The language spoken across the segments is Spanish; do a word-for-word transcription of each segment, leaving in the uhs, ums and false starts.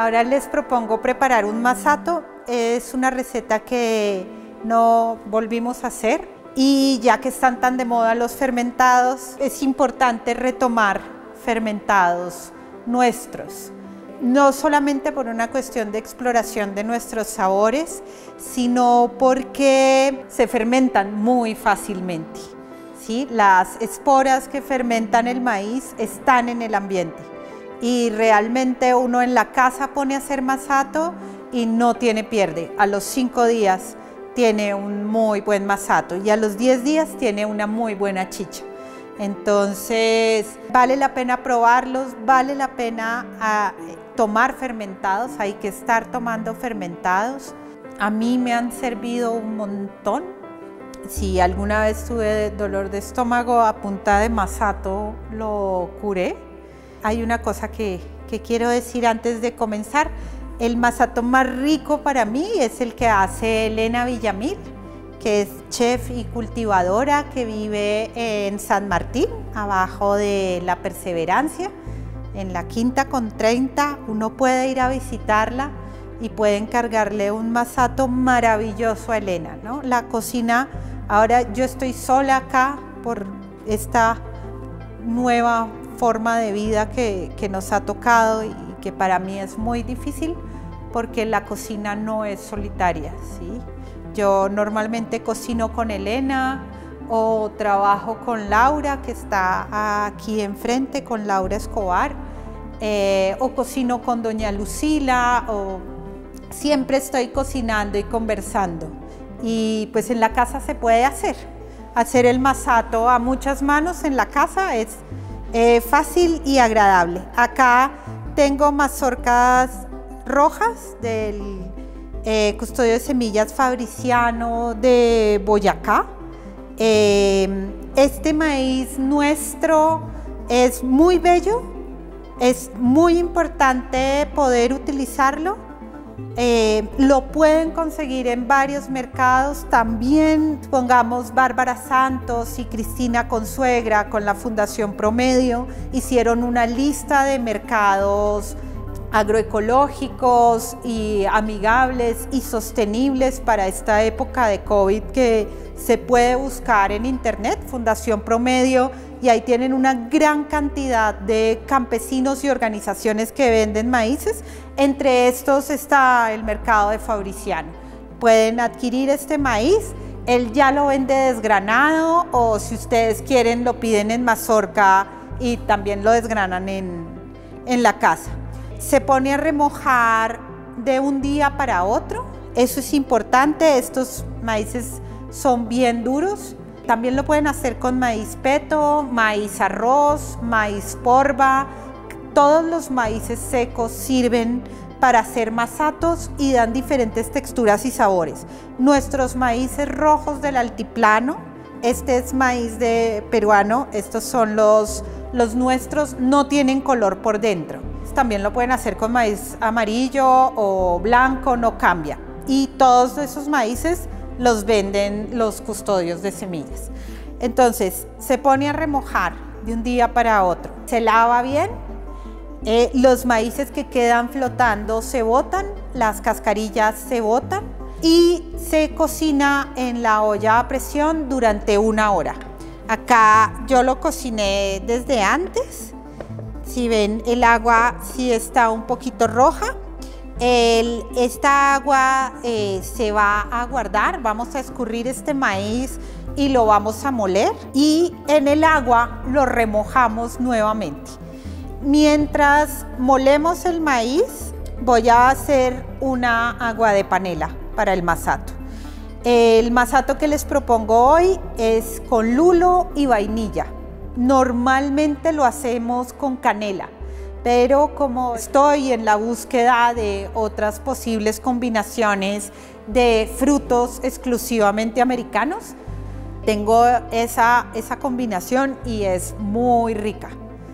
Ahora les propongo preparar un masato. Es una receta que no volvimos a hacer y ya que están tan de moda los fermentados, es importante retomar fermentados nuestros. No solamente por una cuestión de exploración de nuestros sabores, sino porque se fermentan muy fácilmente, ¿sí? Las esporas que fermentan el maíz están en el ambiente y realmente uno en la casa pone a hacer masato y no tiene pierde. A los cinco días tiene un muy buen masato y a los diez días tiene una muy buena chicha. Entonces vale la pena probarlos, vale la pena a, tomar fermentados, hay que estar tomando fermentados. A mí me han servido un montón. Si alguna vez tuve dolor de estómago a punta de masato lo curé. Hay una cosa que, que quiero decir antes de comenzar. El masato más rico para mí es el que hace Elena Villamil, que es chef y cultivadora que vive en San Martín, abajo de La Perseverancia, en la Quinta con treinta. Uno puede ir a visitarla y puede encargarle un masato maravilloso a Elena, ¿no? La cocina, ahora yo estoy sola acá por esta nueva forma de vida que, que nos ha tocado y que para mí es muy difícil porque la cocina no es solitaria, ¿sí? Yo normalmente cocino con Elena o trabajo con Laura, que está aquí enfrente, con Laura Escobar, eh, o cocino con doña Lucila, o siempre estoy cocinando y conversando. Y pues en la casa se puede hacer. Hacer el masato a muchas manos en la casa es eh, fácil y agradable. Acá tengo mazorcas rojas del eh, Custodio de Semillas Fabriciano de Boyacá. Eh, este maíz nuestro es muy bello, es muy importante poder utilizarlo. Eh, lo pueden conseguir en varios mercados, también pongamos Bárbara Santos y Cristina Consuegra con la Fundación Promedio hicieron una lista de mercados agroecológicos y amigables y sostenibles para esta época de COVID que se puede buscar en internet, Fundación Promedio, y ahí tienen una gran cantidad de campesinos y organizaciones que venden maíces. Entre estos está el mercado de Fabriciano. Pueden adquirir este maíz, él ya lo vende desgranado o si ustedes quieren lo piden en mazorca y también lo desgranan en, en la casa. Se pone a remojar de un día para otro, eso es importante, estos maíces son bien duros. También lo pueden hacer con maíz peto, maíz arroz, maíz porva. Todos los maíces secos sirven para hacer masatos y dan diferentes texturas y sabores. Nuestros maíces rojos del altiplano, este es maíz de peruano, estos son los, los nuestros, no tienen color por dentro. También lo pueden hacer con maíz amarillo o blanco, no cambia. Y todos esos maíces los venden los custodios de semillas. Entonces se pone a remojar de un día para otro, se lava bien, eh, los maíces que quedan flotando se botan, las cascarillas se botan y se cocina en la olla a presión durante una hora. Acá yo lo cociné desde antes, si ven el agua sí está un poquito roja. El, esta agua eh, se va a guardar, vamos a escurrir este maíz y lo vamos a moler y en el agua lo remojamos nuevamente. Mientras molemos el maíz voy a hacer una agua de panela para el masato. El masato que les propongo hoy es con lulo y vainilla. Normalmente lo hacemos con canela, pero como estoy en la búsqueda de otras posibles combinaciones de frutos exclusivamente americanos, tengo esa, esa combinación y es muy rica.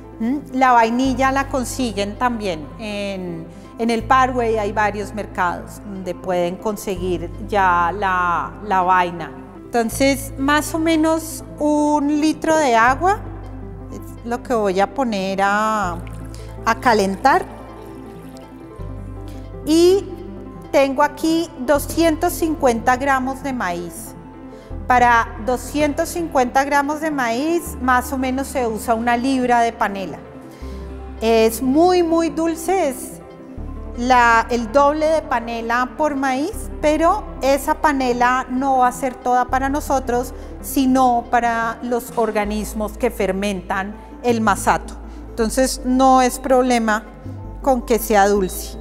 La vainilla la consiguen también en, en el Parkway, hay varios mercados donde pueden conseguir ya la, la vaina. Entonces, más o menos un litro de agua es lo que voy a poner a, a calentar. Y tengo aquí doscientos cincuenta gramos de maíz. Para doscientos cincuenta gramos de maíz, más o menos se usa una libra de panela. Es muy, muy dulce, es la, el doble de panela por maíz, pero esa panela no va a ser toda para nosotros, sino para los organismos que fermentan el masato. Entonces no es problema con que sea dulce.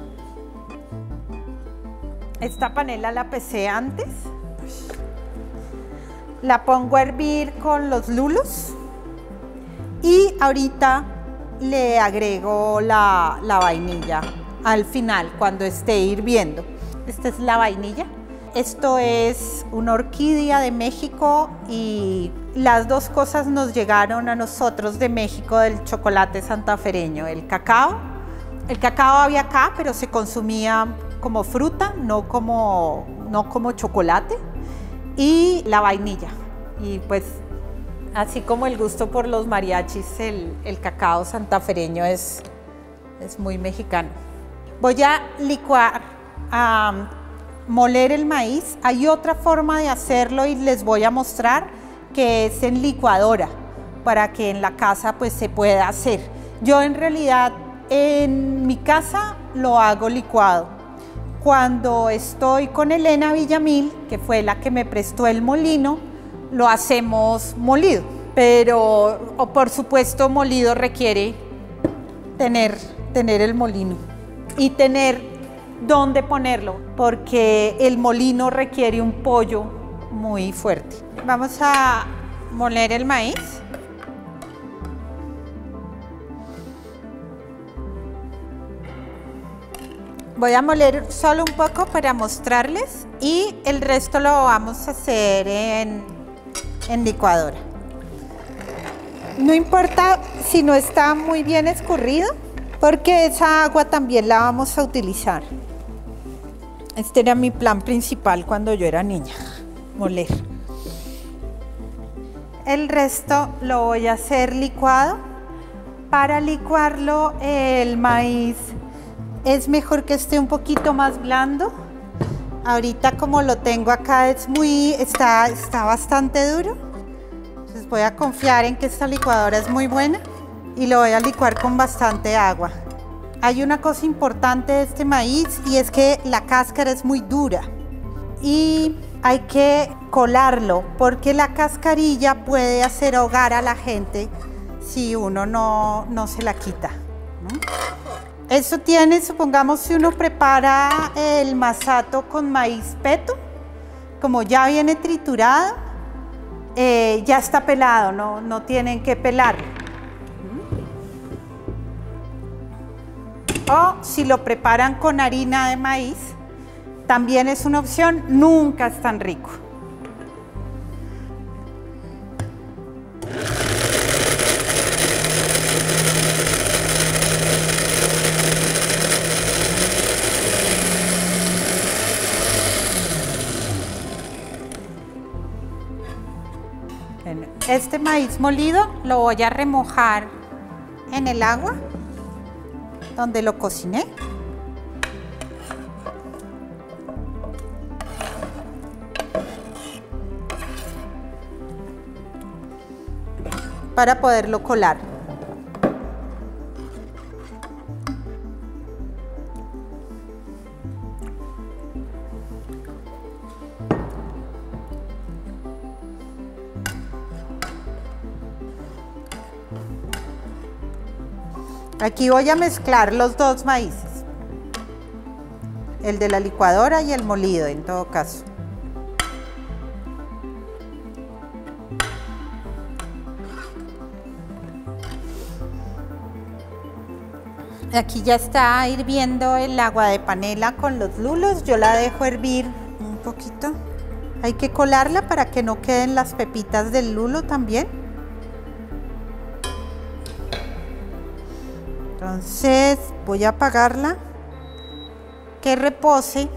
Esta panela la pesé antes. La pongo a hervir con los lulos y ahorita le agrego la, la vainilla al final cuando esté hirviendo. Esta es la vainilla. Esto es una orquídea de México y las dos cosas nos llegaron a nosotros de México del chocolate santafereño. El cacao. El cacao había acá, pero se consumía como fruta, no como, no como chocolate. Y la vainilla. Y pues así como el gusto por los mariachis, el, el cacao santafereño es, es muy mexicano. Voy a licuar, a moler el maíz. Hay otra forma de hacerlo y les voy a mostrar, que es en licuadora, para que en la casa pues se pueda hacer. Yo en realidad en mi casa lo hago licuado. Cuando estoy con Elena Villamil, que fue la que me prestó el molino, lo hacemos molido. Pero, o por supuesto, molido requiere tener, tener el molino y tener dónde ponerlo, porque el molino requiere un pollo muy fuerte. Vamos a moler el maíz. Voy a moler solo un poco para mostrarles y el resto lo vamos a hacer en, en licuadora. No importa si no está muy bien escurrido, porque esa agua también la vamos a utilizar. Este era mi plan principal cuando yo era niña, moler. El resto lo voy a hacer licuado. Para licuarlo, el maíz es mejor que esté un poquito más blando. Ahorita como lo tengo acá es muy, está, está bastante duro. Entonces voy a confiar en que esta licuadora es muy buena y lo voy a licuar con bastante agua. Hay una cosa importante de este maíz y es que la cáscara es muy dura y hay que colarlo porque la cascarilla puede hacer ahogar a la gente si uno no, no se la quita, ¿no? Eso tiene, supongamos, si uno prepara el masato con maíz peto, como ya viene triturado, eh, ya está pelado, no, no tienen que pelarlo. O si lo preparan con harina de maíz, también es una opción, nunca es tan rico. Este maíz molido lo voy a remojar en el agua donde lo cociné. Para poderlo colar. Aquí voy a mezclar los dos maíces, el de la licuadora y el molido en todo caso. Aquí ya está hirviendo el agua de panela con los lulos, yo la dejo hervir un poquito. Hay que colarla para que no queden las pepitas del lulo también. Entonces voy a apagarla, que repose.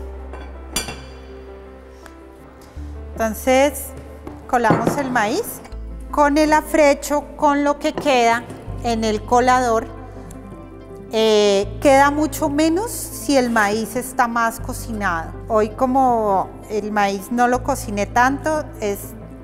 Entonces colamos el maíz con el afrecho, con lo que queda en el colador. Eh, queda mucho menos si el maíz está más cocinado. Hoy, como el maíz no lo cociné tanto, es,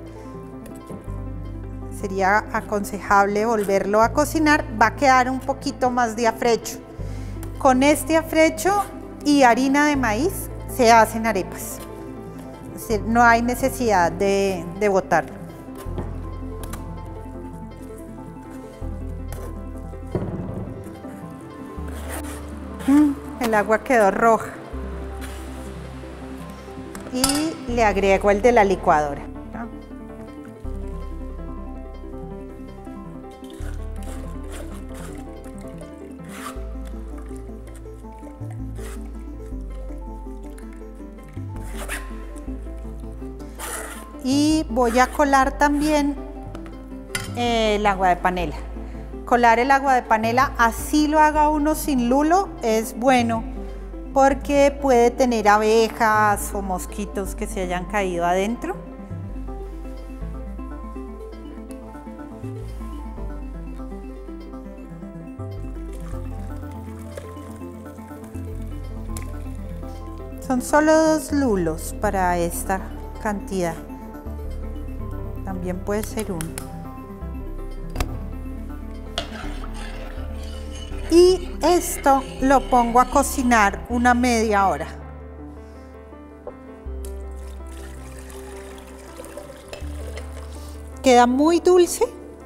sería aconsejable volverlo a cocinar. Va a quedar un poquito más de afrecho. Con este afrecho y harina de maíz se hacen arepas. Es decir, no hay necesidad de, de botarlo. Mm, el agua quedó roja. Y le agrego el de la licuadora, ¿no? Y voy a colar también eh, el agua de panela. Colar el agua de panela, así lo haga uno sin lulo, es bueno porque puede tener abejas o mosquitos que se hayan caído adentro. Son solo dos lulos para esta cantidad. También puede ser uno. Y esto lo pongo a cocinar una media hora. Queda muy dulce.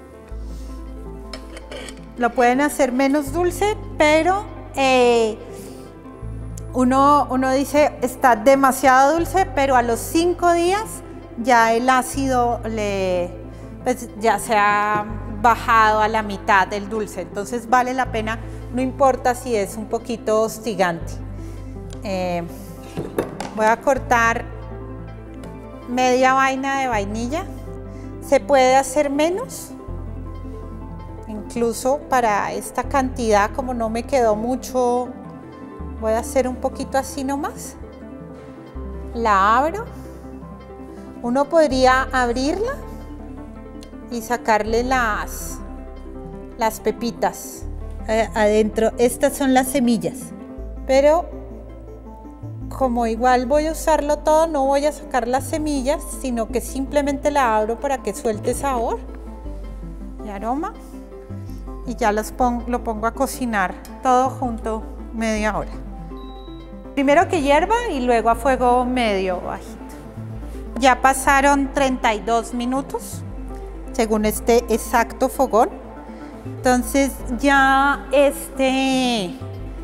Lo pueden hacer menos dulce, pero eh, uno, uno dice está demasiado dulce, pero a los cinco días ya el ácido le, pues, ya se ha bajado a la mitad del dulce, entonces vale la pena, no importa si es un poquito hostigante. Eh, voy a cortar media vaina de vainilla, se puede hacer menos, incluso para esta cantidad, como no me quedó mucho, voy a hacer un poquito así nomás. La abro, uno podría abrirla y sacarle las, las pepitas eh, adentro. Estas son las semillas, pero como igual voy a usarlo todo, no voy a sacar las semillas, sino que simplemente la abro para que suelte sabor y aroma, y ya los pongo, lo pongo a cocinar todo junto media hora. Primero que hierva y luego a fuego medio bajito. Ya pasaron treinta y dos minutos según este exacto fogón. Entonces ya este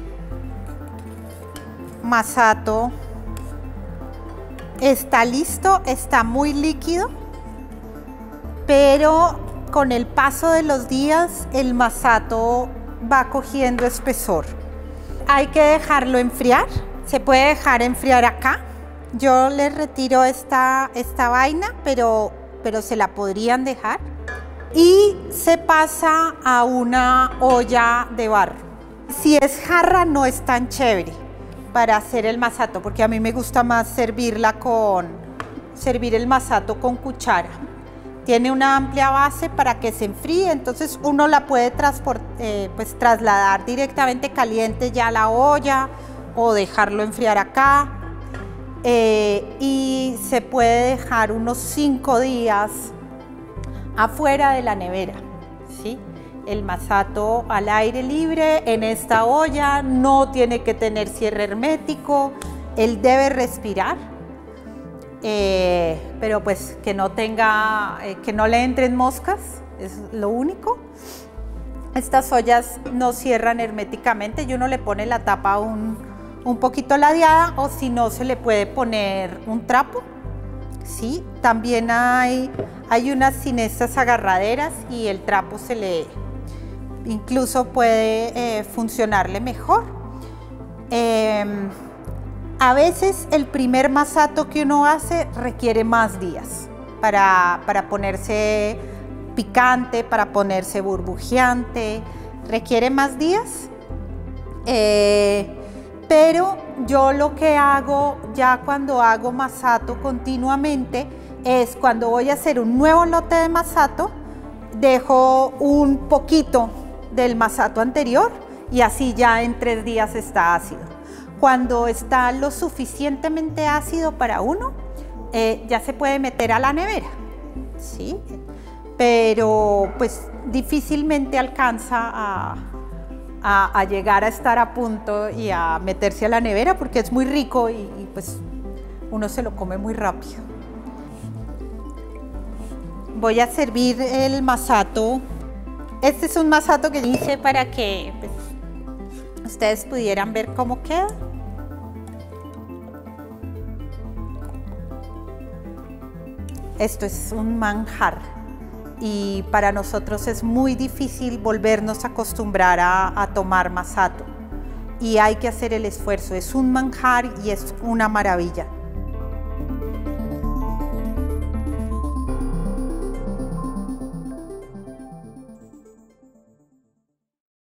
masato está listo, está muy líquido, pero con el paso de los días el masato va cogiendo espesor. Hay que dejarlo enfriar, se puede dejar enfriar acá. Yo le retiro esta, esta vaina, pero pero se la podrían dejar, y se pasa a una olla de barro. Si es jarra no es tan chévere para hacer el masato, porque a mí me gusta más servirla con, servir el masato con cuchara. Tiene una amplia base para que se enfríe, entonces uno la puede eh, pues, trasladar directamente caliente ya a la olla o dejarlo enfriar acá. Eh, y se puede dejar unos cinco días afuera de la nevera, ¿sí? El masato al aire libre en esta olla, no tiene que tener cierre hermético, él debe respirar, eh, pero pues que no tenga, eh, que no le entren moscas, es lo único. Estas ollas no cierran herméticamente y uno le pone la tapa un un poquito ladeada, o si no se le puede poner un trapo, ¿sí? También hay, hay unas sin estas agarraderas y el trapo se le incluso puede eh, funcionarle mejor. Eh, a veces el primer masato que uno hace requiere más días para, para ponerse picante, para ponerse burbujeante, requiere más días. Eh, Pero yo lo que hago ya cuando hago masato continuamente es cuando voy a hacer un nuevo lote de masato, dejo un poquito del masato anterior y así ya en tres días está ácido. Cuando está lo suficientemente ácido para uno, eh, ya se puede meter a la nevera, ¿sí? Pero pues difícilmente alcanza a, a, a llegar a estar a punto y a meterse a la nevera porque es muy rico y, y pues uno se lo come muy rápido. Voy a servir el masato. Este es un masato que hice para que pues, ustedes pudieran ver cómo queda. Esto es un manjar y para nosotros es muy difícil volvernos a acostumbrar a, a tomar masato y hay que hacer el esfuerzo. Es un manjar y es una maravilla.